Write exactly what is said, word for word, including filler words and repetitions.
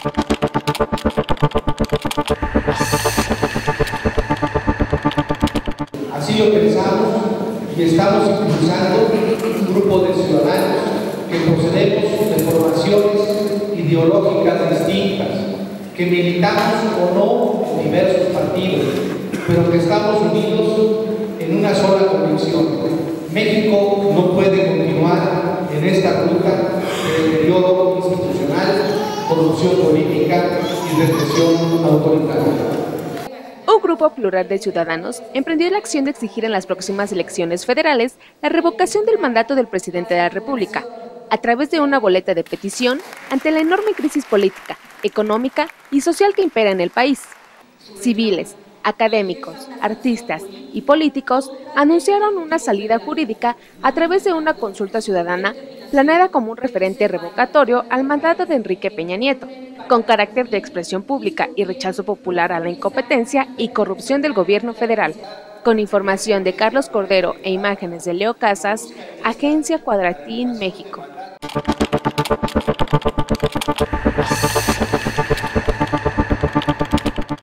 Así lo pensamos y estamos impulsando un grupo de ciudadanos que procedemos de formaciones ideológicas distintas, que militamos o no en diversos partidos, pero que estamos unidos en una sola convicción. México no puede continuar en esta ruta de deterioro institucional, corrupción política y represión autoritaria. Un grupo plural de ciudadanos emprendió la acción de exigir en las próximas elecciones federales la revocación del mandato del presidente de la República, a través de una boleta de petición ante la enorme crisis política, económica y social que impera en el país. Civiles, académicos, artistas y políticos anunciaron una salida jurídica a través de una consulta ciudadana planeada como un referente revocatorio al mandato de Enrique Peña Nieto, con carácter de expresión pública y rechazo popular a la incompetencia y corrupción del gobierno federal. Con información de Carlos Cordero e imágenes de Leo Casas, Agencia Cuadratín, México.